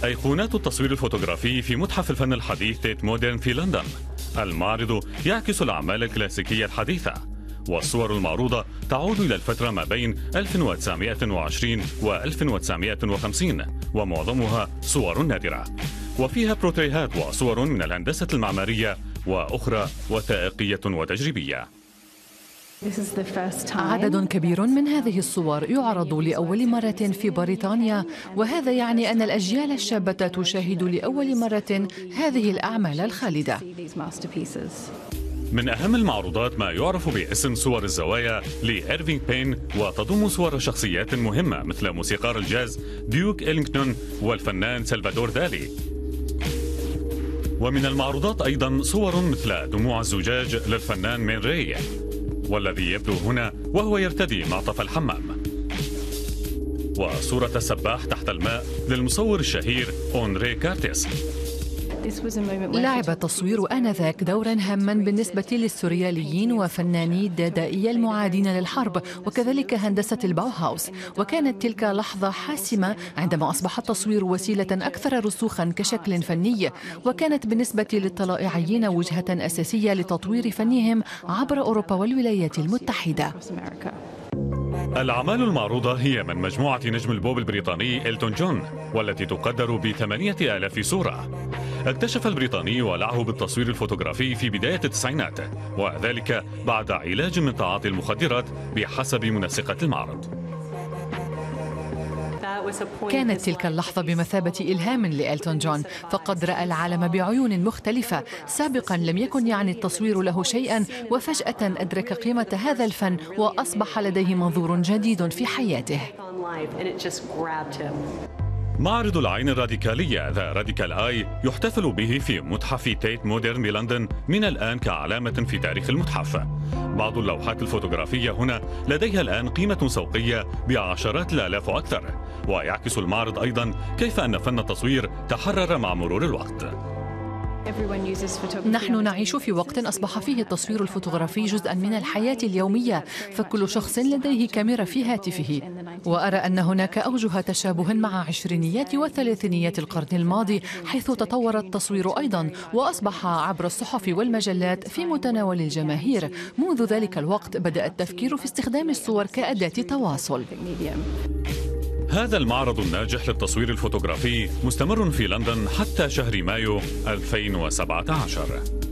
أيقونات التصوير الفوتوغرافي في متحف الفن الحديث تيت مودرن في لندن. المعرض يعكس الأعمال الكلاسيكية الحديثة، والصور المعروضة تعود إلى الفترة ما بين 1920 و 1950، ومعظمها صور نادرة، وفيها بروتريهات وصور من الهندسة المعمارية وأخرى وثائقية وتجريبية. عدد كبير من هذه الصور يعرض لأول مرة في بريطانيا، وهذا يعني أن الأجيال الشابة تشاهد لأول مرة هذه الأعمال الخالدة. من أهم المعروضات ما يعرف باسم صور الزوايا لإيرفينغ بين، وتضم صور شخصيات مهمة مثل موسيقار الجاز ديوك إلينغتون والفنان سلفادور دالي. ومن المعروضات أيضا صور مثل دموع الزجاج للفنان مين راي، والذي يبدو هنا وهو يرتدي معطف الحمام، وصورة السباح تحت الماء للمصور الشهير أونري كارتيس. لعب التصوير آنذاك دورا هاما بالنسبة للسورياليين وفناني الدادائية المعادين للحرب، وكذلك هندسة الباوهاوس، وكانت تلك لحظة حاسمة عندما أصبح التصوير وسيلة أكثر رسوخا كشكل فني، وكانت بالنسبة للطلائعيين وجهة أساسية لتطوير فنهم عبر أوروبا والولايات المتحدة. الأعمال المعروضة هي من مجموعة نجم البوب البريطاني إلتون جون، والتي تقدر ب8,000 صورة. اكتشف البريطاني ولعه بالتصوير الفوتوغرافي في بداية التسعينات، وذلك بعد علاج من تعاطي المخدرات بحسب منسقة المعرض. كانت تلك اللحظة بمثابة إلهام لإلتون جون، فقد رأى العالم بعيون مختلفة. سابقا لم يكن يعني التصوير له شيئا، وفجأة أدرك قيمة هذا الفن وأصبح لديه منظور جديد في حياته. معرض العين الراديكالية ذا راديكال آي يحتفل به في متحف تيت مودرن بلندن من الآن كعلامة في تاريخ المتحف. بعض اللوحات الفوتوغرافية هنا لديها الآن قيمة سوقية بعشرات الآلاف وأكثر، ويعكس المعرض أيضا كيف أن فن التصوير تحرر مع مرور الوقت. نحن نعيش في وقت أصبح فيه التصوير الفوتوغرافي جزءا من الحياة اليومية، فكل شخص لديه كاميرا في هاتفه. وأرى أن هناك أوجه تشابه مع عشرينيات وثلاثينيات القرن الماضي، حيث تطور التصوير أيضا وأصبح عبر الصحف والمجلات في متناول الجماهير. منذ ذلك الوقت بدأ التفكير في استخدام الصور كأداة تواصل. هذا المعرض الناجح للتصوير الفوتوغرافي مستمر في لندن حتى شهر مايو 2017.